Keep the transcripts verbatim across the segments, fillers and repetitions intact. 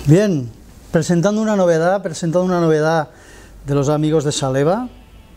Bien, presentando una novedad, presentando una novedad de los amigos de Saleva.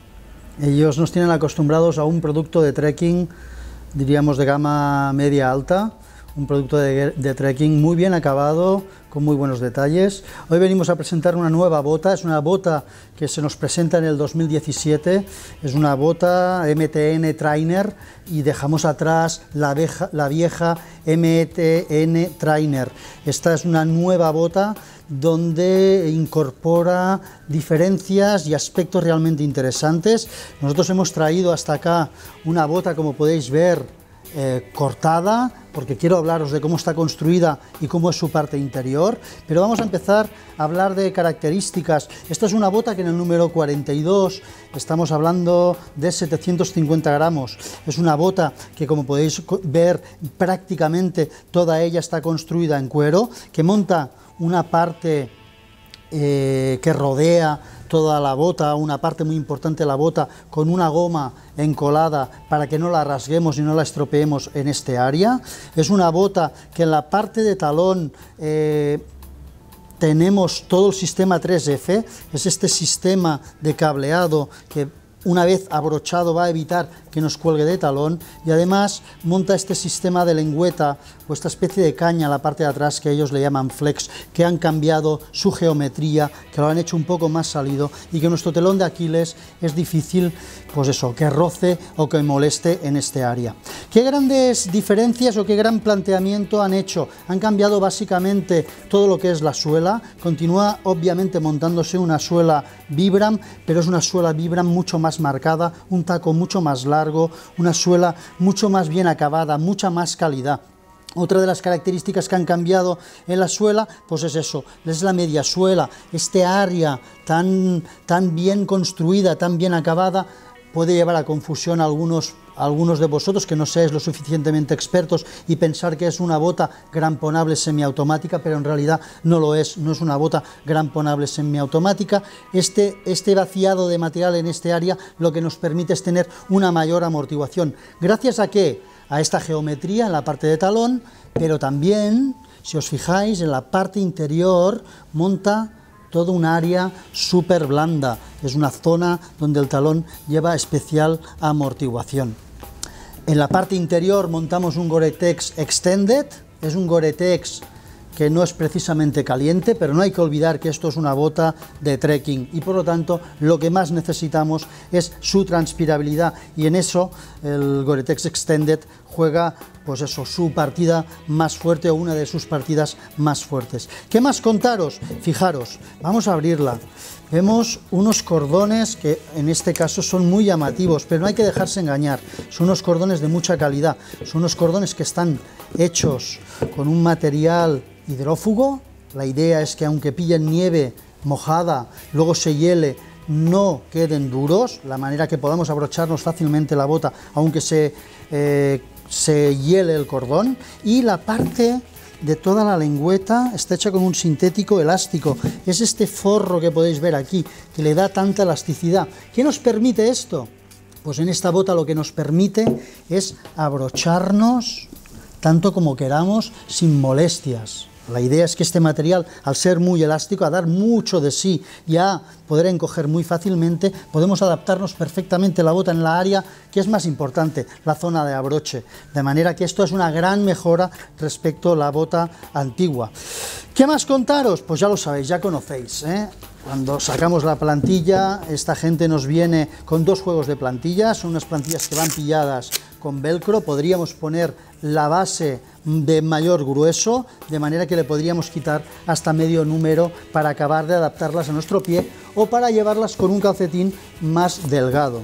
Ellos nos tienen acostumbrados a un producto de trekking, diríamos de gama media alta, un producto de, de trekking muy bien acabado, con muy buenos detalles. Hoy venimos a presentar una nueva bota, es una bota que se nos presenta en el dos mil diecisiete, es una bota M T N Trainer y dejamos atrás la vieja, la vieja M T N Trainer. Esta es una nueva bota donde incorpora diferencias y aspectos realmente interesantes. Nosotros hemos traído hasta acá una bota, como podéis ver, Eh, cortada, porque quiero hablaros de cómo está construida y cómo es su parte interior, pero vamos a empezar a hablar de características. Esta es una bota que en el número cuarenta y dos estamos hablando de setecientos cincuenta gramos, es una bota que, como podéis ver, prácticamente toda ella está construida en cuero, que monta una parte eh, que rodea toda la bota, una parte muy importante de la bota, con una goma encolada para que no la rasguemos y no la estropeemos en este área. Es una bota que en la parte de talón eh, tenemos todo el sistema tres F, es este sistema de cableado que una vez abrochado va a evitar que nos cuelgue de talón, y además monta este sistema de lengüeta o esta especie de caña a la parte de atrás que ellos le llaman flex, que han cambiado su geometría, que lo han hecho un poco más salido y que nuestro telón de Aquiles es difícil, pues eso, que roce o que moleste en este área. ¿Qué grandes diferencias o qué gran planteamiento han hecho? Han cambiado básicamente todo lo que es la suela, continúa obviamente montándose una suela Vibram, pero es una suela Vibram mucho más marcada, un taco mucho más largo, una suela mucho más bien acabada, mucha más calidad. Otra de las características que han cambiado en la suela, pues es eso, es la media suela, este área tan, tan bien construida, tan bien acabada, puede llevar a confusión a algunos, a algunos de vosotros que no seáis lo suficientemente expertos y pensar que es una bota gramponable semiautomática, pero en realidad no lo es, no es una bota gramponable semiautomática. Este, este vaciado de material en este área lo que nos permite es tener una mayor amortiguación. ¿Gracias a qué? A esta geometría en la parte de talón, pero también, si os fijáis, en la parte interior monta todo un área súper blanda, es una zona donde el talón lleva especial amortiguación. En la parte interior montamos un Gore-Tex Extended, es un Gore-Tex que no es precisamente caliente, pero no hay que olvidar que esto es una bota de trekking y por lo tanto lo que más necesitamos es su transpirabilidad, y en eso el Gore-Tex Extended juega, pues eso, su partida más fuerte o una de sus partidas más fuertes. ¿Qué más contaros? Fijaros, vamos a abrirla. Vemos unos cordones que en este caso son muy llamativos, pero no hay que dejarse engañar, son unos cordones de mucha calidad, son unos cordones que están hechos con un material hidrófugo. La idea es que aunque pillen nieve mojada, luego se hiele, no queden duros, la manera que podamos abrocharnos fácilmente la bota aunque se, eh, se hiele el cordón. Y la parte de toda la lengüeta está hecha con un sintético elástico, es este forro que podéis ver aquí, que le da tanta elasticidad. ¿Qué nos permite esto? Pues en esta bota lo que nos permite es abrocharnos tanto como queramos sin molestias. La idea es que este material, al ser muy elástico, a dar mucho de sí y a poder encoger muy fácilmente, podemos adaptarnos perfectamente la bota en la área que es más importante, la zona de abroche, de manera que esto es una gran mejora respecto a la bota antigua. ¿Qué más contaros? Pues ya lo sabéis, ya conocéis, ¿eh? Cuando sacamos la plantilla, esta gente nos viene con dos juegos de plantillas, son unas plantillas que van pilladas con velcro, podríamos poner la base de mayor grueso, de manera que le podríamos quitar hasta medio número para acabar de adaptarlas a nuestro pie o para llevarlas con un calcetín más delgado.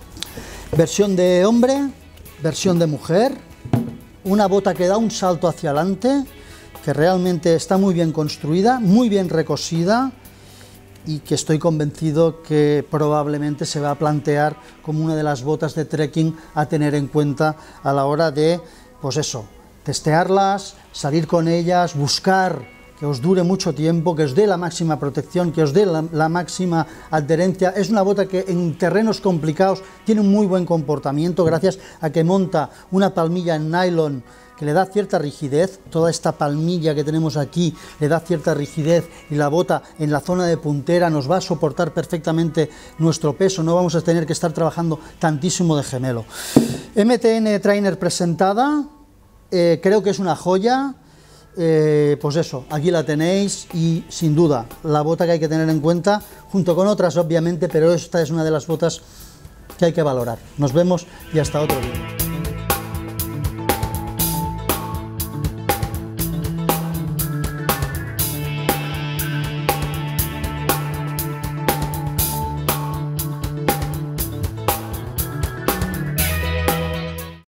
Versión de hombre, versión de mujer, una bota que da un salto hacia adelante, que realmente está muy bien construida, muy bien recosida, y que estoy convencido que probablemente se va a plantear como una de las botas de trekking a tener en cuenta a la hora de, pues eso, testearlas, salir con ellas, buscar que os dure mucho tiempo, que os dé la máxima protección, que os dé la, la máxima adherencia. Es una bota que en terrenos complicados tiene un muy buen comportamiento gracias a que monta una palmilla en nylon que le da cierta rigidez. Toda esta palmilla que tenemos aquí le da cierta rigidez y la bota en la zona de puntera nos va a soportar perfectamente nuestro peso, no vamos a tener que estar trabajando tantísimo de gemelo. M T N Trainer presentada, eh, creo que es una joya. Eh, pues eso, aquí la tenéis y sin duda la bota que hay que tener en cuenta, junto con otras obviamente, pero esta es una de las botas que hay que valorar. Nos vemos y hasta otro vídeo.